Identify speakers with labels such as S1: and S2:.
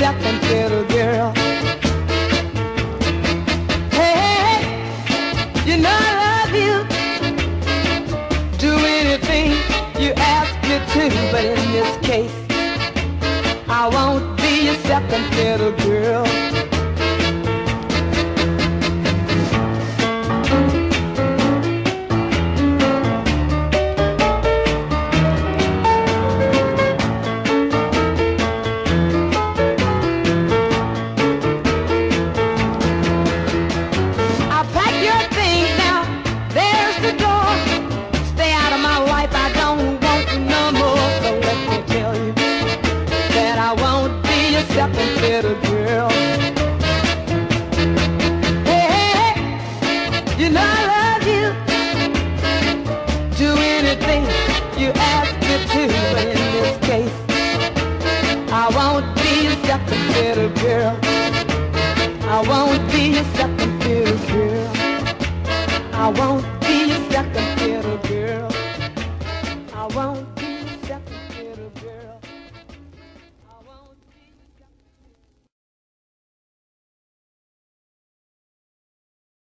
S1: second little girl. Hey, you know I love you. Do anything you ask me to, but in this case, I won't be your second little girl. Second little girl. Hey, you know I love you. Do anything you ask me to, but in this case, I won't be your second little girl. I won't be your second little girl. I won't be your second